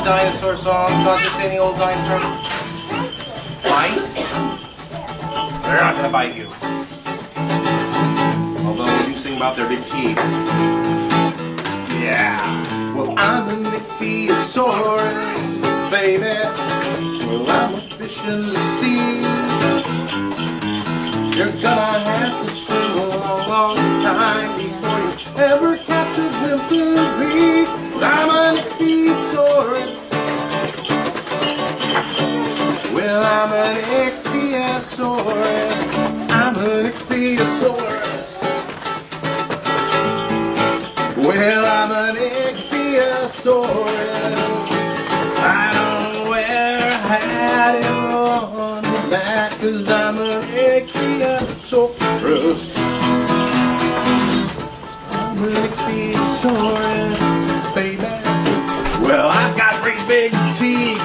dinosaur songs, not just any old dinosaur. Bite? They're not gonna bite you. Although when you sing about their big teeth. Yeah. Well, I'm an Ichthyosaurus, baby. Well, I'm a fish in the sea. You're gonna have to swim a long, long time before you ever catch a glimpse of me. I'm an Ichthyosaurus. Well, I'm an Ichthyosaurus. I'm an Ichthyosaurus. Well, I'm an Ichthyosaurus. I don't wear a hat on the back, 'cause I'm an Ichthyosaurus. I'm an Ichthyosaurus, baby. Well, I've got great big teeth.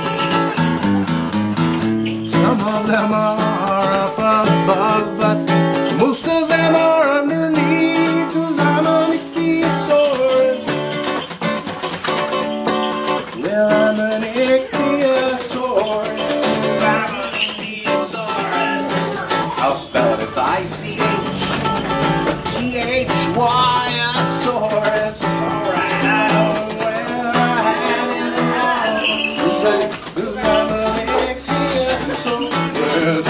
Some of them are up above, but most of them are underneath, 'cause I'm an Ichthyosaurus. Well, I'm an Ichthyosaurus. I'm an Ichthyosaurus. I'll spell it. It's I-C-H-T-H-Y-saurus. Alright, I don't wear a hat in the house, 'cause I'm an Ichthyosaurus.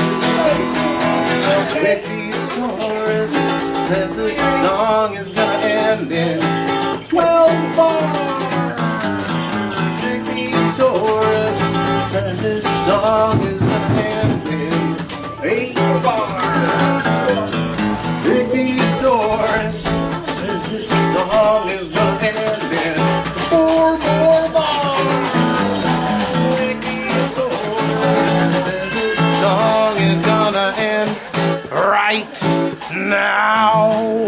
Ichthyosaurus says this song is gonna end in 12 bars. Ichthyosaurus says this song is gonna end in 8 bars. Ichthyosaurus says this song is gonna end in 4 more bars. Ichthyosaurus says this song is gonna end right now.